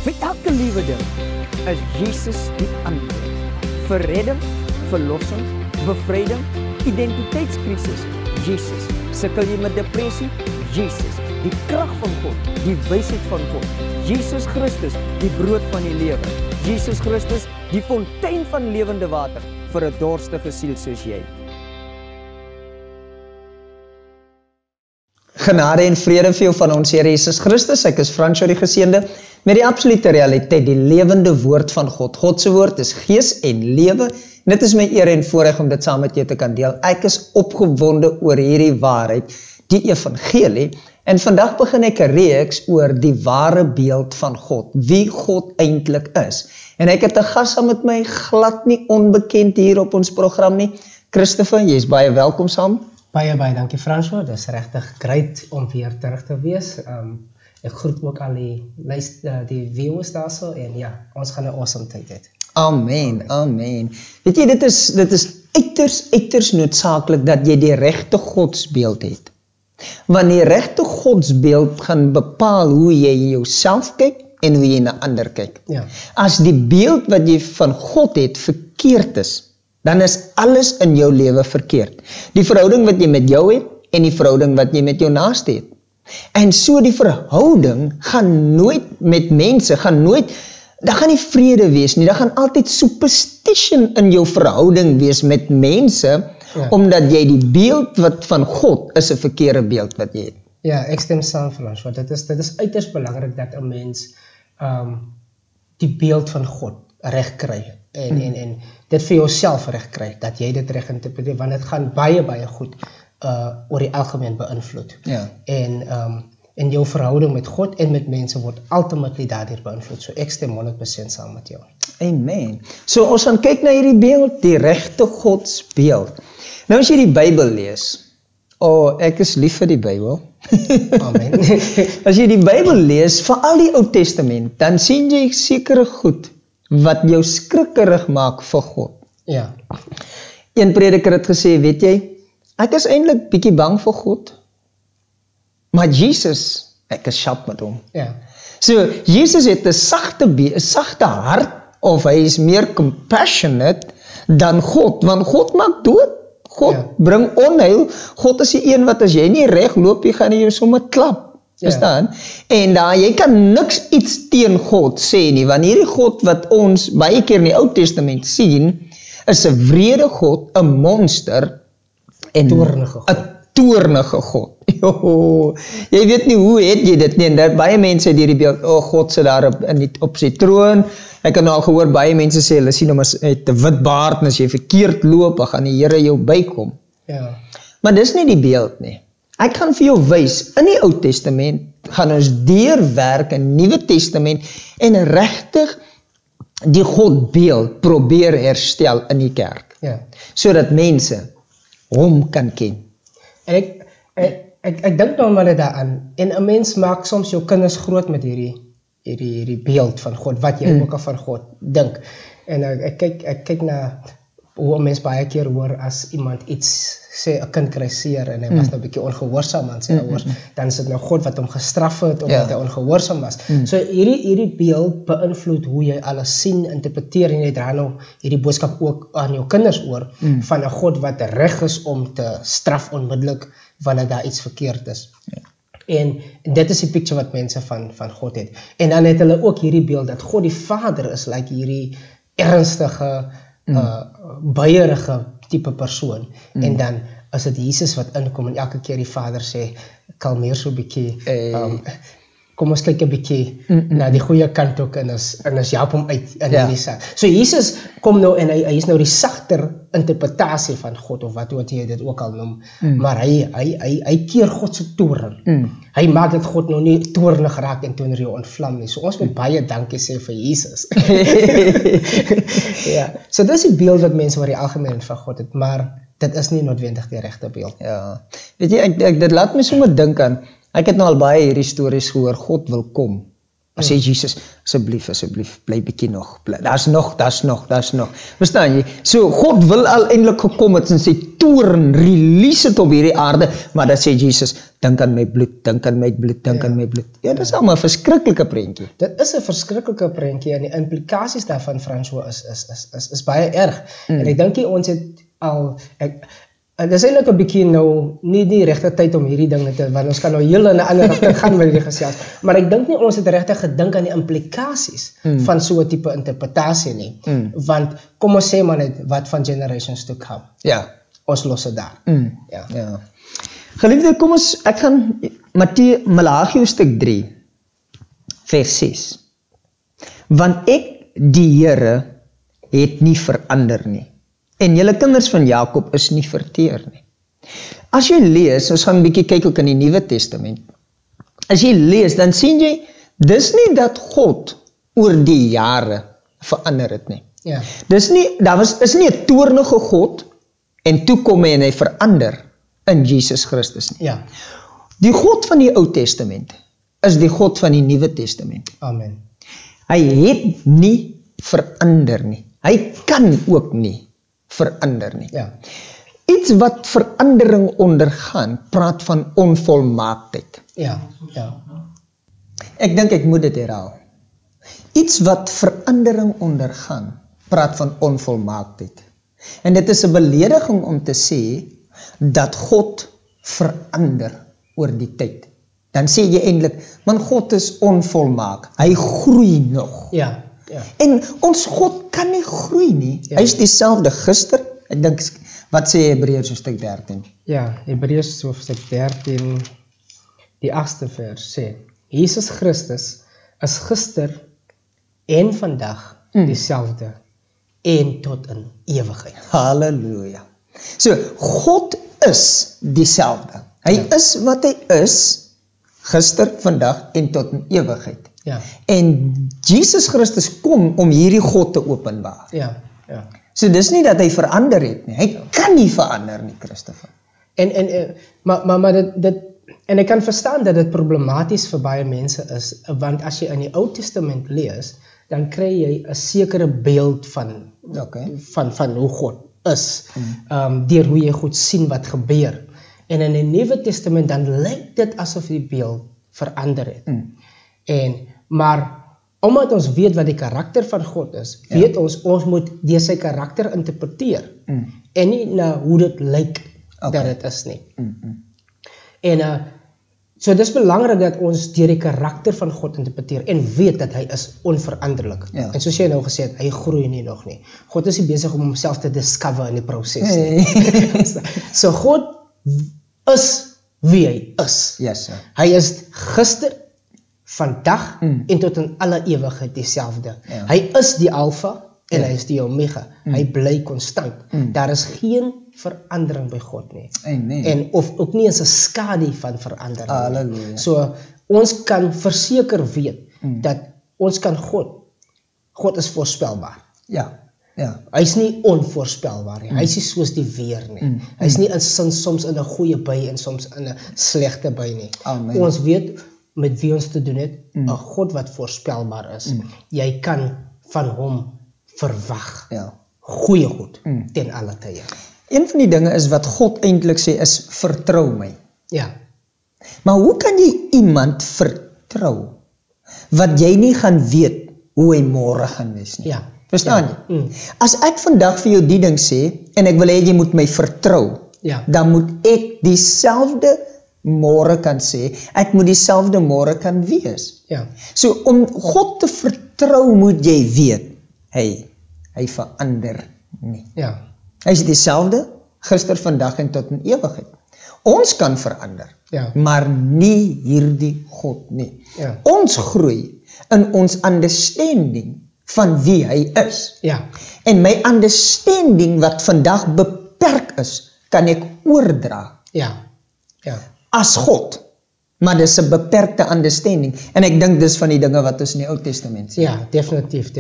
Vir elke liewe ding is Jesus die antwoord. Vir redding, verlossing, bevryding, identiteitskrisis, Jesus. Sukkel jy met depressie? Jesus. Die krag van God, die wysheid van God. Jesus Christus, die brood van die lewe. Jesus Christus, die fontein van lewende water vir 'n dorstige siel soos jy. Genade en vrede vir jou van ons Here Jesus Christus. Ek is Fransjo die Geseënde met die absolute realiteit, die lewende woord van God. God se woord is gees en lewe. En dit is my eer en voorreg om dit saam met jou te kan deel. Ek is opgewonde oor hierdie waarheid, die evangelie. En vandag begin ek 'n reeks oor die ware beeld van God, wie God eintlik is. En ek het 'n gas saam met my, glad nie onbekend hier op ons program nie. Christopher, jy is baie welkom saam. Baie dankie Fransjo, dit is regtig great om weer terug te wees. Ek groet ook al die viewers daarso en ja, ons gaan 'n awesome tyd hê. Amen, amen. Weet jy, dit is uiters noodsaaklik dat jy die regte godsbeeld het. Want die regte godsbeeld gaan bepaal hoe jy jouself kyk en hoe jy na ander kyk. Ja. As die beeld wat jy van God het verkeerd is, dan is alles in jou lewe verkeerd. Die verhouding wat jy met jou het en die verhouding wat jy met jou naaste het. En so die verhouding gaan nooit met mense, daar gaan nie vrede wees nie, daar gaan altyd superstition in jou verhouding wees met mense, omdat jy die beeld wat van God is 'n verkeerde beeld wat jy het. Ja, ek stem saam Frans, want dit is uiters belangrik dat 'n mens die beeld van God reg kry en dit vir jouself reg kry, dat jy dit reg interpreteer, want dit gaan baie goed oor die algemeen beïnvloed. Ja. En jou verhouding met God en met mense word ultimately daardeur beïnvloed. So ek stem 100% saam met jou. Amen. So ons gaan kyk na hierdie beeld, die regte godsbeeld. Nou as jy die Bybel lees, ek is lief vir die Bybel. Amen. As jy die Bybel lees, veral die Ou Testament, dan sien jy sekere goed wat jou skrikkerig maak vir God. Ja. Een prediker het gesê, weet jy, ek is eintlik bietjie bang vir God, maar Jesus, ek is sharp met hom. Ja. So, Jesus het 'n sagte hart, of hy is meer compassionate dan God, want God maak dood. God bring onheil. God is die een wat as jy nie reg loop, jy gaan jy sommer klap. Verstaan? En jy kan niks iets teen God sê nie, want hierdie God wat ons baie keer in die Ou Testament sien, is 'n wrede God, 'n monster en 'n toornige God. Jy weet nie hoe het jy dit nie, en dat baie mense het hierdie beeld, God sit daar op sy troon. Ek het nou al gehoor, baie mense sê, hulle sien hom as 'n wit baard, en as jy verkeerd loop, dan gaan die Here jou bykom. Ja. Maar dis nie die beeld nie. Ek gaan vir jou wys, in die Ou Testament, gaan ons deurwerk in Nuwe Testament, en regtig die Godbeeld probeer herstel in die kerk. Ja. Sodat mense hom kan ken. En ek dink nou maar daaraan, en 'n mens maak soms jou kinders groot met hierdie beeld van God, wat jy ook al van God dink. En ek kyk na hoe 'n mens baie keer hoor as iemand iets sê, 'n kind kry seer en hy was nou 'n bietjie ongehoorsaam aan sy ouers, dan is dit nou God wat hom gestraf het omdat hy ongehoorsaam was. So hierdie beeld beïnvloed hoe jy alles sien, interpreteer, en jy dra nou hierdie boodskap ook aan jou kinders oor, van 'n God wat reg is om te straf onmiddellik wanneer daar iets verkeerd is. En dit is die picture wat mense van God het. En dan het hulle ook hierdie beeld dat God die Vader is, like hierdie ernstige, buierige tipe persoon. En dan is dit Jesus wat inkom en elke keer die Vader sê, kalmeer so 'n bietjie, kom ons kyk 'n bietjie na die goeie kant ook, en ons help hom uit in hierdie saak. So Jesus kom nou en hy is nou die sagter interpretasie van God, of wat jy dit ook al noem, maar hy keer God se toorn. Hy maak dat God nou nie toornig raak en teenoor jou ontvlam nie. So ons moet baie dankie sê vir Jesus. Ja. So dis die beeld wat mense oor die algemeen van God het, maar dit is nie noodwendig die regte beeld. Ja. Weet jy, dit laat my sommer dink aan, ek het nou al baie hierdie stories gehoor, God wil kom. Maar sê Jesus, asseblief, bly bietjie nog. Daar's nog. Verstaan jy? So God wil al eintlik gekom het en sy toorn release het op hierdie aarde, maar dan sê Jesus, dink aan my bloed, dink aan my bloed. Ja, dit is allemaal 'n verskriklike prentjie. Dit is 'n verskriklike prentjie en die implikasies daarvan, François, is baie erg. En ek dink ons het al dit is eintlik 'n bietjie nou nie die regte tyd om hierdie dinge te, want ons kan nou heel in 'n ander rigting gaan met hierdie gesels, maar ek dink nie ons het regtig gedink aan die implikasies van so 'n tipe interpretasie nie, want kom ons sê maar net wat van generations to come. Ja. Ons los dit daar. Ja. Geliefde, kom ons, ek gaan Malagi stuk 3, vers 6. Want ek, die Here, het nie verander nie. En julle kinders van Jakob is nie verteer nie. As jy lees, ons gaan 'n bietjie kyk ook in die Nuwe Testament. As jy lees, dan sien jy, dis nie dat God oor die jare verander het nie. Ja. Is nie 'n toornige God, en toe kom hy en hy verander in Jesus Christus nie. Ja. Die God van die Ou Testament is die God van die Nuwe Testament. Amen. Hy het nie verander nie. Hy kan ook nie verander nie. Ja. Iets wat verandering ondergaan, praat van onvolmaaktheid. Ja. Ek dink ek moet dit herhaal. Iets wat verandering ondergaan, praat van onvolmaaktheid. En dit is 'n belediging om te sê dat God verander oor die tyd. Dan sê jy eintlik, man, God is onvolmaak. Hy groei nog. Ja. En ons God kan nie groei nie. Ja. Hy is dieselfde gister. Ek dink, wat sê Hebreërs hoofstuk 13? Ja, Hebreërs hoofstuk 13, die 8ste vers sê, Jesus Christus is gister en vandag dieselfde en tot in ewigheid. Halleluja. So, God is dieselfde. Hy is wat hy is, gister, vandag en tot in ewigheid. Ja. En Jesus Christus kom om hierdie God te openbaar. Ja. So dis nie dat hy verander het nie. Hy kan nie verander nie, Christopher. Maar dit en ek kan verstaan dat dit problematies vir baie mense is, want as jy in die Ou Testament lees, dan kry jy 'n sekere beeld van hoe God is, deur hoe jy goed sien wat gebeur. En in die Nuwe Testament dan lyk dit asof die beeld verander het. Maar omdat ons weet wat die karakter van God is, weet ons moet deur sy karakter interpreteer, en nie na hoe dit lyk dat dit is nie. En so dis belangrik dat ons deur die karakter van God interpreteer en weet dat hy is onveranderlik. En soos jy nou gesê het, hy groei nie nog nie. God is nie besig om homself te discover in die proses nie. So God is wie hy is. Yes, sir. Hy is gister, vandag en tot in alle ewigheid dieselfde. Hy is die Alpha en hy is die Omega. Hy bly konstant. Daar is geen verandering by God nie. Amen. En of ook nie eens 'n skadu van verandering. Halleluja. So ons kan verseker weet dat ons kan God is voorspelbaar. Ja. Hy's nie onvoorspelbaar nie. Hy's nie soos die weer nie. Hy's nie soms in 'n goeie by en soms in 'n slegte by nie. Amen. Ons weet met wie ons te doen het, 'n God wat voorspelbaar is. Jy kan van hom verwag. Goeie goed ten alle tye. Een van die dinge is wat God eintlik sê is, vertrou my. Ja. Maar hoe kan jy iemand vertrou wat jy nie gaan weet hoe hy môre gaan wees nie? Ja. Verstaan jy? As ek vandag vir jou die ding sê en ek wil hê jy moet my vertrou, dan moet ek dieselfde môre kan sê, ek moet dieselfde môre kan wees. So om God te vertrou moet jy weet, hy verander nie. Hy is dieselfde gister, vandag en tot in ewigheid. Ons kan verander, maar nie hierdie God nie. Ons groei in ons understanding van wie hy is. En my understanding wat vandag beperk is, kan ek oordra as God. Maar dis 'n beperkte understanding. En ek dink dis van die dinge wat ons in die Ou Testament sien. Ja, definitief.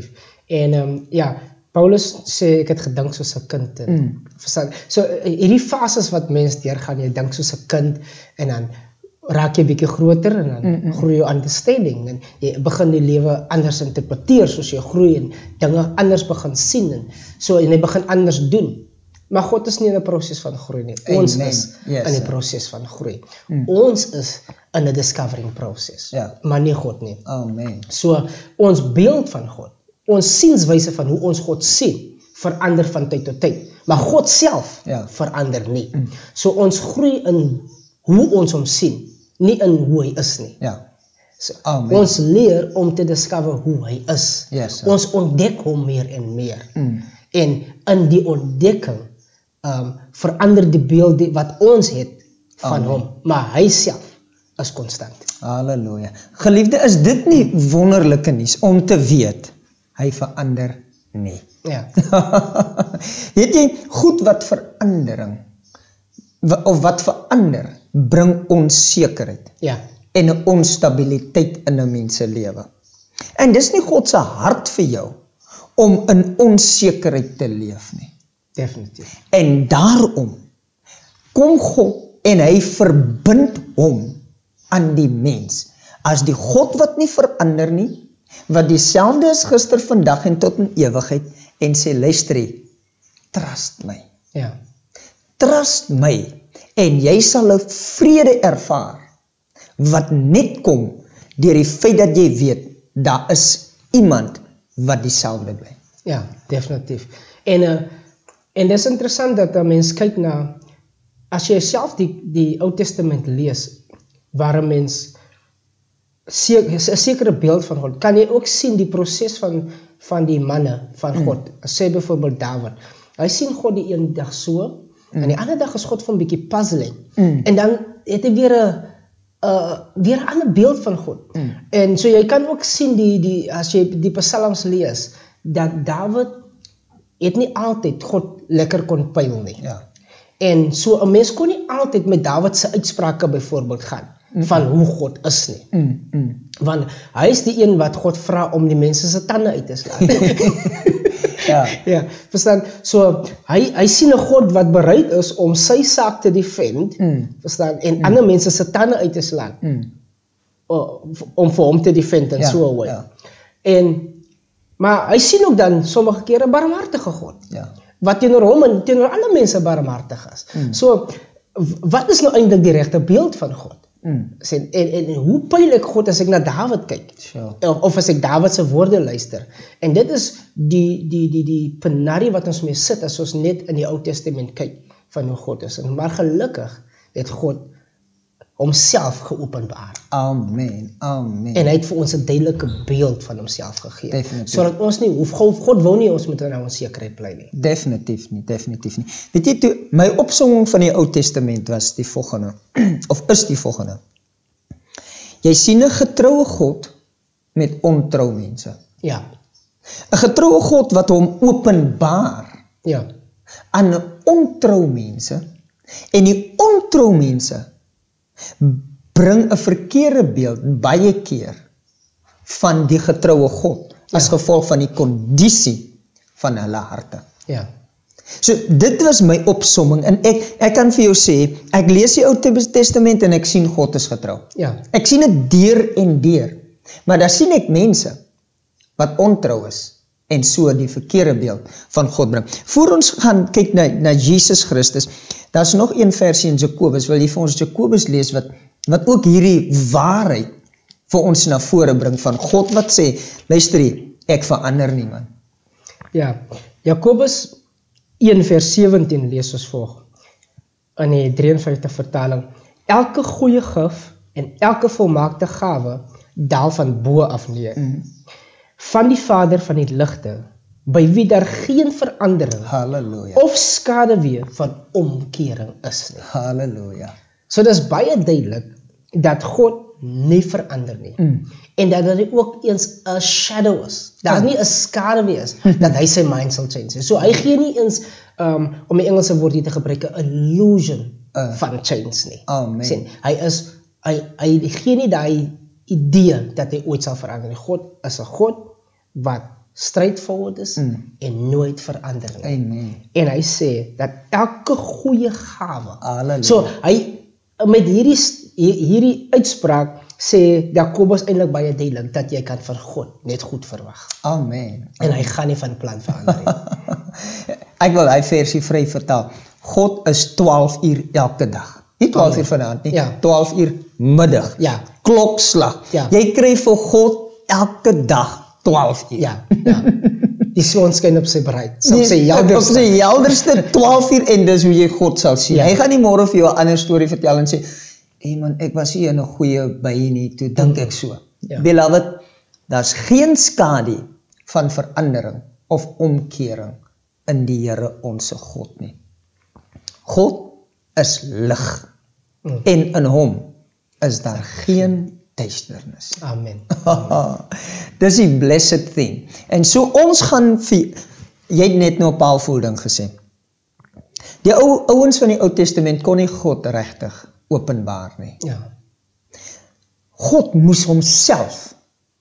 En Paulus sê ek het gedink soos 'n kind. Verstaan? So hierdie fases wat mens deurgaan, jy dink soos 'n kind en dan raak jy bietjie groter en dan groei jou understanding en jy begin die lewe anders interpreteer soos jy groei en dinge anders begin sien en jy begin anders doen. Maar God is nie in 'n proses van groei nie. Ons is in 'n proses van groei. Ons is in 'n discovering proses, maar nie God nie. Amen. So ons beeld van God, ons sienswyse van hoe ons God sien, verander van tyd tot tyd. Maar God self verander nie. So ons groei in hoe ons hom sien, nie in hoe hy is nie. So, ons leer om te discover hoe hy is. Ons ontdek hom meer en meer. En in die ontdekking verander die beeld wat ons het van hom, maar hy self is konstant. Halleluja. Geliefde, is dit nie wonderlike nuus om te weet, hy verander nie. Ja. Weet jy, goed wat verandering, of wat verander, bring onsekerheid. Ja. En 'n onstabiliteit in 'n mens se lewe. En dis nie God se hart vir jou, om in onsekerheid te leef nie. Definitief. En daarom kom God en hy verbind hom aan die mens as die God wat nie verander nie, wat dieselfde is gister, vandag en tot in ewigheid, en sê, luister, trust my. Ja. Trust my en jy sal 'n vrede ervaar wat net kom deur die feit dat jy weet daar is iemand wat dieselfde bly. Ja, definitief. En dis interessant dat 'n mens kyk na, as jy self die Ou Testament lees, waar 'n mens 'n sekere beeld van God, kan jy ook sien die proses van die manne van God. Sê byvoorbeeld Dawid. Hy sien God die een dag so, en die ander dag is God van 'n bietjie puzzling. En dan het hy weer 'n ander beeld van God. En so jy kan ook sien as jy die psalms lees, dat Dawid het nie altyd God lekker kon pyl nie. Ja. En so 'n mens kon nie altyd met Dawid se uitsprake byvoorbeeld gaan van hoe God is nie. Want hy is die een wat God vra om die mense se tande uit te slaan. Ja, verstaan? So hy sien 'n God wat bereid is om sy saak te defend, verstaan? En ander mense se tande uit te slaan. Om vir hom te defend en so away. Maar hy sien ook dan sommige kere 'n barmhartige God. Wat teenoor hom en teenoor alle mense barmhartig is. So wat is nou eintlik die regte beeld van God? En hoe pyl ek God as ek na Dawid kyk? Of as ek Dawid se woorde luister? En dit is die penarie wat ons mee sit as ons net in die Ou Testament kyk van hoe God is. Maar gelukkig het God homself geopenbaar. Amen, amen. En hy het vir ons 'n duidelike beeld van homself gegee. Definitief. Sodat ons nie hoef, God wil nie ons moet in onsekerheid bly nie. Definitief nie. Weet jy, toe my opsomming van die Ou Testament was die volgende, of is die volgende. Jy sien 'n getroue God met ontrou mense. Ja. 'n getroue God wat hom openbaar aan 'n ontrou mense, en die ontrou mense bring 'n verkeerde beeld baie keer van die getroue God as gevolg van die kondisie van hulle harte. Ja. So dit was my opsomming, en ek kan vir jou sê, ek lees die Ou Testament en ek sien God is getrou. Ja. Ek sien dit deur en deur, maar daar sien ek mense wat ontrou is en so die verkeerde beeld van God bring. Voor ons gaan kyk na Jesus Christus, daar's nog een versie in Jakobus, wil jy vir ons Jakobus lees, wat ook hierdie waarheid vir ons na vore bring van God wat sê, luister hier, ek verander nie, man. Ja, Jakobus 1 vers 17 lees ons volg, in die 53 vertaling, elke goeie gif en elke volmaakte gawe daal van bo af neer, van die Vader van die ligte, by wie daar geen verandering of skaduwee van omkering is nie. Halleluja. So dis baie duidelik dat God nie verander nie. En dat hy ook eens 'n shadow is. Daar nie 'n skaduwee is dat hy sy mind sal change. So hy gee nie eens om die Engelse woord hier te gebruik 'n illusion van change nie. Amen. Sien, hy gee nie daai idee dat hy ooit sal verander nie. God is 'n God wat straightforward is en nooit verander nie. Amen. En hy sê dat elke goeie gawe. Halleluja. So hy met hierdie hierdie uitspraak sê Jakobus eintlik baie duidelik dat jy kan van God net goed verwag. Amen. En hy gaan nie van plan verander nie. Ek wil hy versie vry vertaal. God is 12 uur elke dag. Nie 12 uur vanaand nie, 12 uur middag. Ja. Klokslag. Ja. Jy kry vir God elke dag 12 uur. Ja. Die son skyn op sy bruid. Op sy helderste 12 uur en dis hoe jy God sal sien. Hy gaan nie môre vir jou 'n ander storie vertel en sê, hey man, ek was hier in 'n goeie by nie, toe dink ek so. Beloved, daar's geen skadu van verandering of omkering in die Here onse God nie. God is lig en in hom is daar geen duisternis. Amen. Dis die blessed thing. En so ons gaan jy het net nou 'n powerful ding gesê. Die ouens van die Ou Testament kon nie God regtig openbaar nie. Ja. God moes homself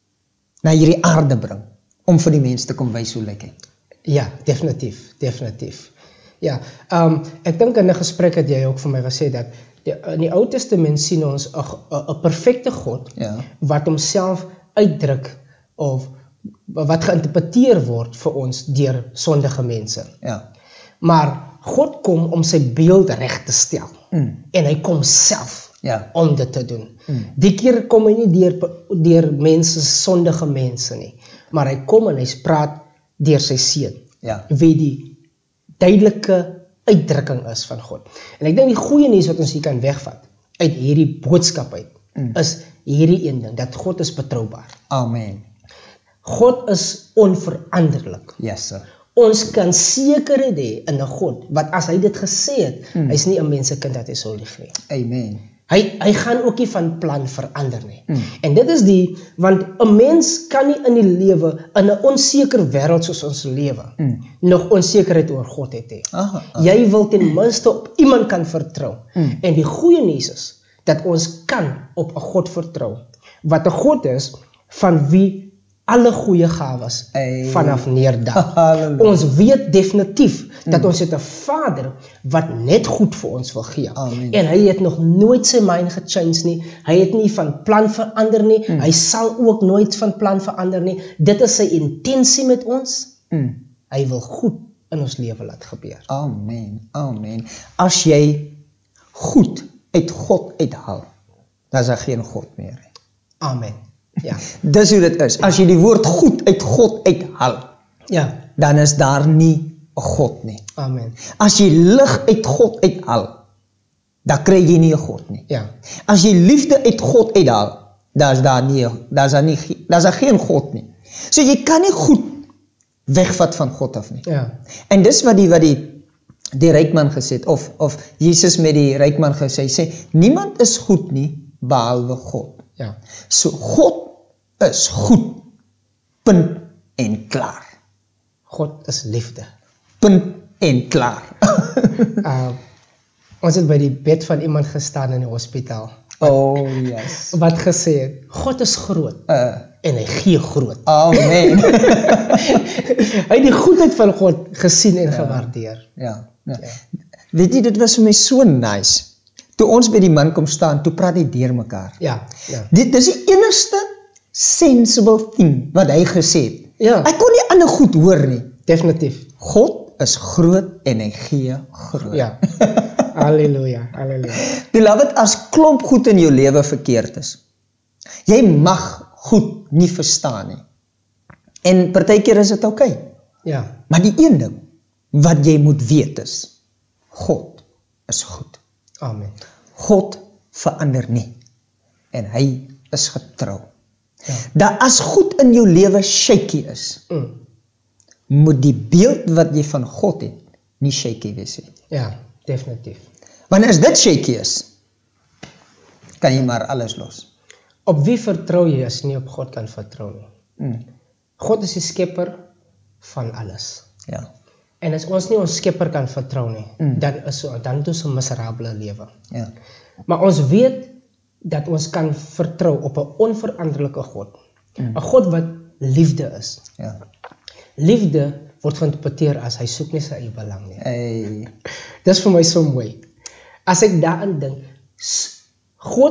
na hierdie aarde bring om vir die mense te kom wys hoe lyk hy. Ja, definitief. Ja, ek dink in 'n gesprek het jy ook vir my gesê dat in die Ou Testament sien ons 'n perfekte God wat homself uitdruk of wat geïnterpreteer word vir ons deur sondige mense. Ja. Maar God kom om sy beeld reg te stel. En hy kom self om dit te doen. Die keer kom hy nie deur mense, sondige mense nie, maar hy kom en hy praat deur sy seun. Wie die duidelike uitdrukking is van God. En ek dink die goeie nuus wat ons hier kan wegvat uit hierdie boodskap uit is hierdie een ding, dat God is betroubaar. Amen. God is onveranderlik. Yes, sir. Ons kan sekerheid hê in 'n God wat as hy dit gesê het, hy's nie 'n mensekind dat hy sou lieg nie. Amen. Hy gaan ook nie van plan verander nie. En dit is want 'n mens kan nie in die lewe, in 'n onseker wêreld soos ons lewe, nog onsekerheid oor God het hê. Jy wil ten minste op iemand kan vertrou. En die goeie nuus is, dat ons kan op 'n God vertrou, wat 'n God is, van wie alle goeie gawes vanaf neerdaal. Ons weet definitief dat ons het 'n Vader wat net goed vir ons wil gee. Amen. En hy het nog nooit sy mind gechange nie. Hy het nie van plan verander nie. Hy sal ook nooit van plan verander nie. Dit is sy intensie met ons. Hy wil goed in ons lewe laat gebeur. Amen. Amen. As jy goed uit God uithaal, dan is daar geen God meer. Amen. Ja. Dis hoe dit is. As jy die woord goed uit God uithaal, dan is daar nie 'n God nie. Amen. As jy lig uit God uithaal, dan kry jy nie 'n God nie. Ja. As jy liefde uit God uithaal, dan is daar geen God nie. So jy kan nie goed wegvat van God af nie. Ja. En dis wat die ryk man gesê het, of Jesus met die ryk man gesê, sê, niemand is goed nie, behalwe God. Ja. So God is goed, punt en klaar. God is liefde. Punt en klaar. Ons het by die bed van iemand gestaan in die hospitaal. Oh yes. Wat gesê het, God is groot. En hy gee groot. Amen. Hy het die goedheid van God gesien en gewaardeer. Ja. Weet jy, dit was vir my so nice. Toe ons by die man kom staan, toe praat hy deur mekaar. Ja. Dit is die enigste sensible thing wat hy gesê het. Ja. Hy kon nie ander goed hoor nie. Definitief. God is groot en hy gee groot. Ja. Halleluja. Beloved, as klomp goed in jou lewe verkeerd is, jy mag goed nie verstaan nie. En partykeer is dit okay. Ja. Maar die een ding wat jy moet weet is, God is goed. Amen. God verander nie. En hy is getrou. Dat as goed in jou lewe shaky is, moet die beeld wat jy van God het, nie shaky wees nie. Ja, definitief. Want as dit shaky is, kan jy maar alles los. Op wie vertrou jy as nie op God kan vertrou nie? God is die skepper van alles. Ja. En as ons nie ons skepper kan vertrou nie, dan het ons 'n miserabele lewe. Ja. Maar ons weet dat ons kan vertrou op 'n onveranderlike God. 'n God wat liefde is. Ja. Liefde word geïnterpreteer as hy soek nie sy eie belang nie. Hey. Dis vir my so mooi. As ek daaraan dink, God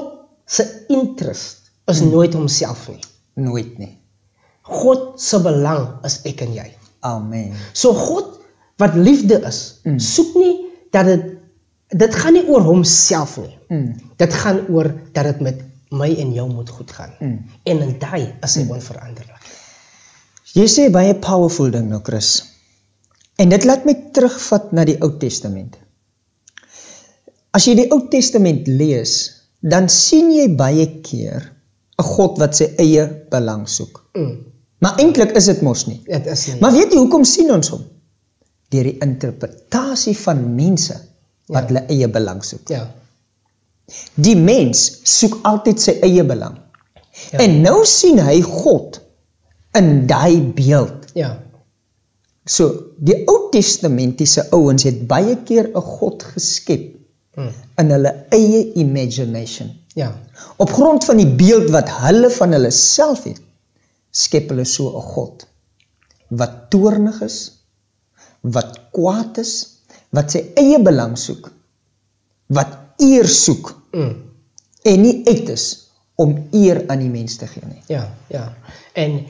se interest is nooit homself nie. Nooit nie. God se belang is ek en jy. Amen. So God, wat liefde is, soek nie dat dit gaan nie oor homself nie. Dit gaan oor dat dit met my en jou moet goed gaan. En in daai is hy onveranderlik. Jy sê baie powerful ding nou, Chris. En dit laat my terugvat na die Ou Testament. As jy die Ou Testament lees, dan sien jy baie keer 'n God wat sy eie belang soek. Maar eintlik is dit mos nie. Dit is nie. Maar weet jy hoekom sien ons hom? Deur die interpretasie van mense wat hulle eie belang soek. Ja. Die mens soek altyd sy eie belang. En nou sien hy God in daai beeld. Ja. So, die Ou Testamentiese ouens het baie keer 'n God geskep in hulle eie imagination. Ja. Op grond van die beeld wat hulle van hulle self het, skep hulle so 'n God wat toornig is, wat kwaad is, wat sy eie belang soek, wat eer soek en nie uit is om eer aan die mens te gee nie. Ja, ja. En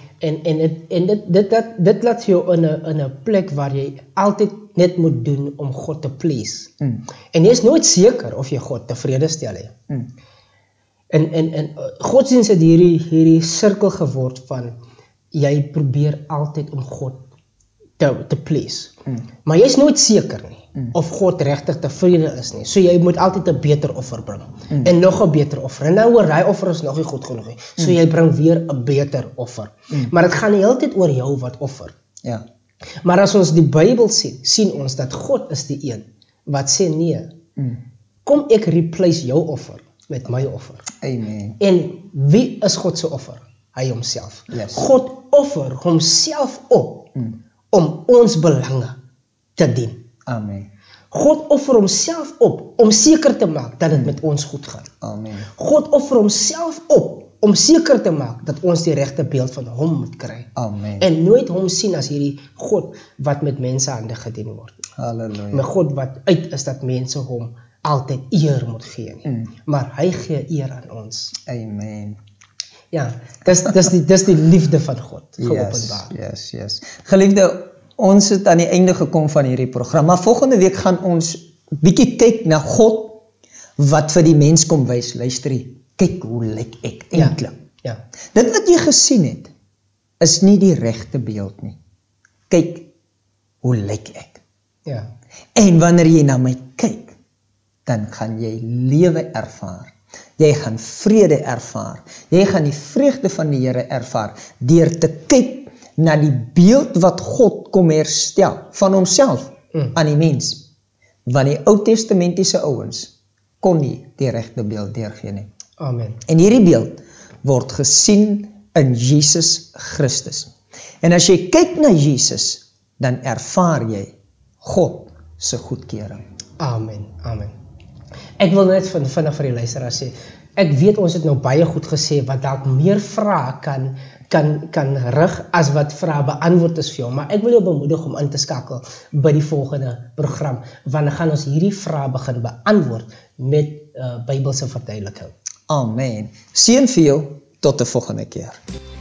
dit laat jou in 'n plek waar jy altyd net moet doen om God te please. En jy is nooit seker of jy God tevrede stel nie. En godsdienst het hierdie sirkel geword van jy probeer altyd om God te please. Maar jy is nooit seker nie of God regtig tevrede is nie. So jy moet altyd 'n beter offer bring. En nog 'n beter offer. En nou oor daai offer is nog nie goed genoeg nie. So jy bring weer 'n beter offer. Maar dit gaan die hele tyd oor jou wat offer. Ja. Maar as ons die Bybel sien ons dat God is die een wat sê nee. Kom ek replace jou offer met my offer. Amen. En wie is God se offer? Hy homself. Yes. God offer homself op om ons belange te dien. Amen. God offer homself op om seker te maak dat dit met ons goed gaan. Amen. God offer homself op om seker te maak dat ons die regte beeld van hom moet kry. Amen. En nooit hom sien as hierdie God wat met mense hande gedien word. Halleluja. Maar God wat uit is dat mense hom altyd eer moet gee nie. Maar hy gee eer aan ons. Amen. Ja, dis die liefde van God geopenbaar. Yes. Geliefde, ons het aan die einde gekom van hierdie program, maar volgende week gaan ons bietjie kyk na God wat vir die mens kom wys. Luister hier, kyk hoe lyk ek eintlik. Ja. Dit wat jy gesien het, is nie die regte beeld nie. Kyk, hoe lyk ek? Ja. En wanneer jy na my kyk, dan gaan jy lewe ervaar. Jy gaan vrede ervaar. Jy gaan die vreugde van die Here ervaar deur te kyk na die beeld wat God kom herstel van homself aan die mens. Want die Ou Testamentiese ouens kon nie die regte beeld deurgee nie. Amen. En hierdie beeld word gesien in Jesus Christus. En as jy kyk na Jesus, dan ervaar jy God se goedkeuring. Amen. Ek wil net vinnig vir die luisteraars sê, ek weet ons het nou baie goed gesê wat dalk meer vrae kan rig as wat vrae beantwoord is vir jou, maar ek wil jou bemoedig om in te skakel by die volgende program, want dan gaan ons hierdie vrae begin beantwoord met Bybelse verduideliking. Amen. Seën vir jou tot 'n volgende keer.